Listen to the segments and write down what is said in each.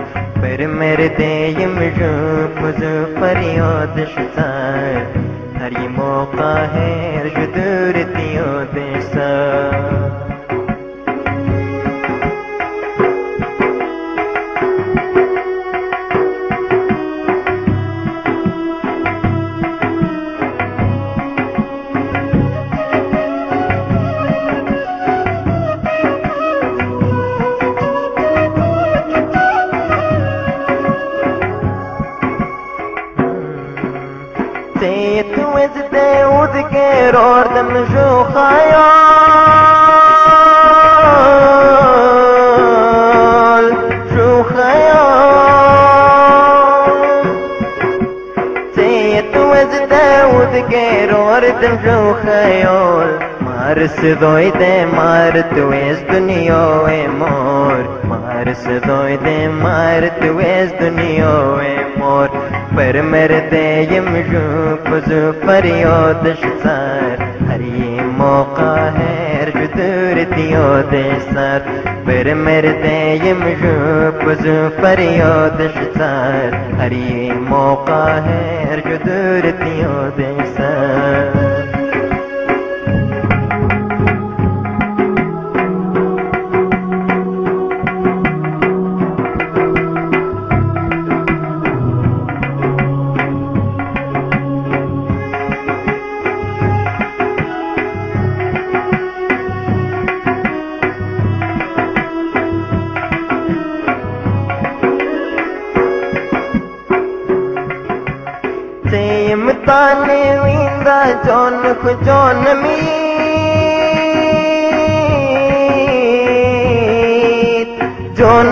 पर मर्देयम जो पुजो फरियाद शतार हर ये मौका है जो दूरतियों देसा سيت وزد وذكر أردم شو خيال شو خيال سيت وزد وذكر أردم شو خيال مارس ضويد مارت ويز دنيا ومور مارس ضويد مارت ويز دنيا ومور पर मर्देयम जो पुजो फरियाद शतार हर ये मौका है जो दूरतियों देसार पर मर्देयम जो पुजो फरियाद शतार हर ये मौका है जो दूरतियों देसार सेम ताने विंदा जोन खुजोन मीत जोन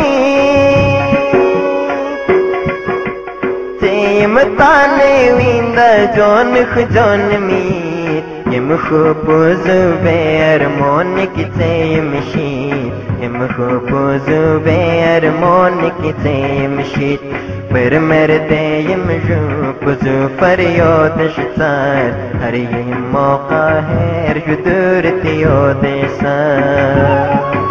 मीत सेम ताने विंदा जोन खुजोन मीत यम खुपुज बेर मोन की सेम शीत यम खुपुज बेर मोन की सेम शीत पर मर्देयम जो पुजो फरियाद शतार हर ये मौका है जो दूरतियों देसार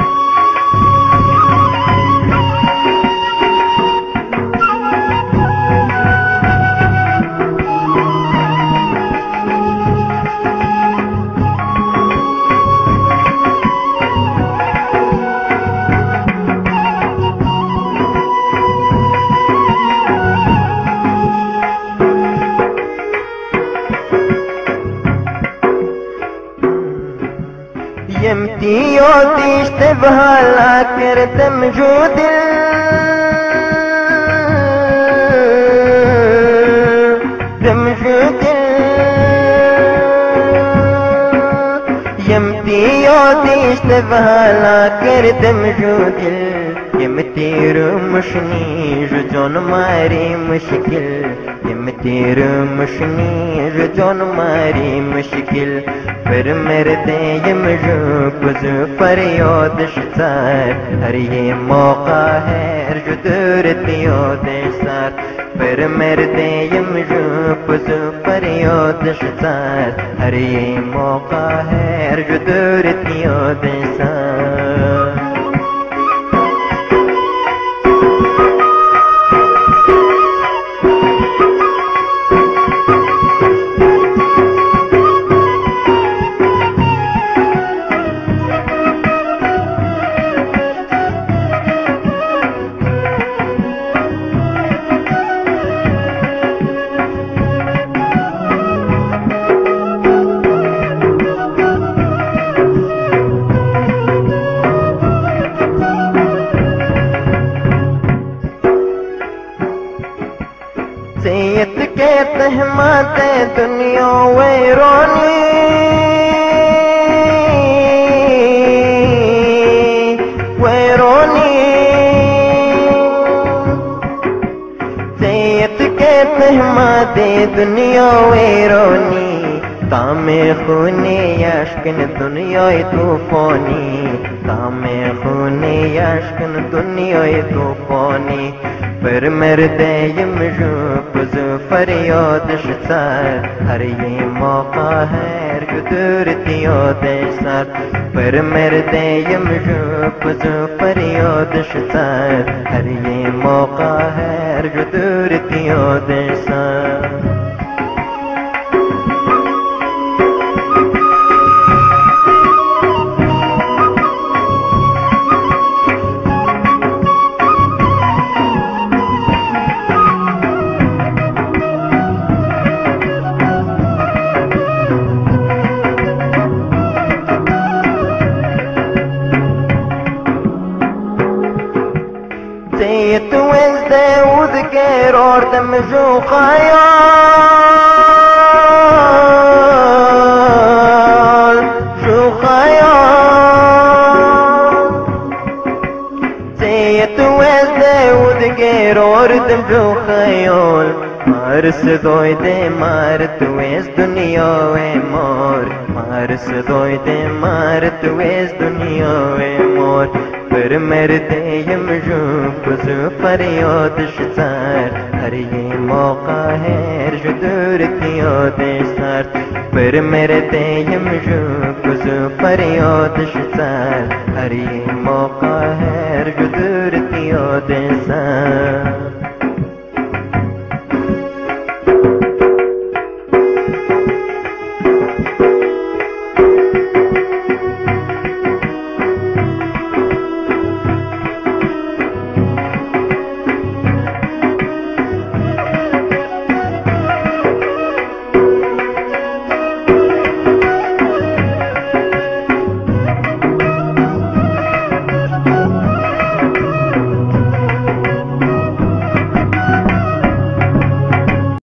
यमतियों दिश्त बहाला कर दम जो दिल दम जो दिल यमतियों दिश्त बहाला कर दम जो दिल यमती रुमशनी रुजोन मारी मुश्किल यमती रुमशनी रुजोन मारी मुश्किल पर मर्देयम जो पुजो फरियाद शतार हर ये मौका है जो दूरतियों देसार पर मर्देयम जो पुजो फरियाद शतार हर ये मौका है जो दूरतियों देसार सैयद के तहमाते दुनिया वैरोनी वैरोनी सैयद के तहमाते दुनिया वैरोनी तामे खूने यश्कन दुनिया तूफानी तामे खूने यश्कन दुनिया तूफानी पर मर्देयम जो पुजो फरियाद शतार हर ये मौका है जो दूरतियों देसार पर मर्देयम जो पुजो फरियाद शतार हर ये मौका है जो दूर थियो देसा زيت وزدة وذكر ورد مجو خيال شو خيال زيت وزدة وذكر ورد مجو خيال مارس دويدة مارت ويز دنيا ومور مارس دويدة مارت ويز دنيا ومور पर मरते यमजू कुजू फरियाद शजार हर ये मौका है जो दूर थियो देसार पर मरते यमजू कुजू फरियाद शजार हर ये मौका है जो दूर थियो देसार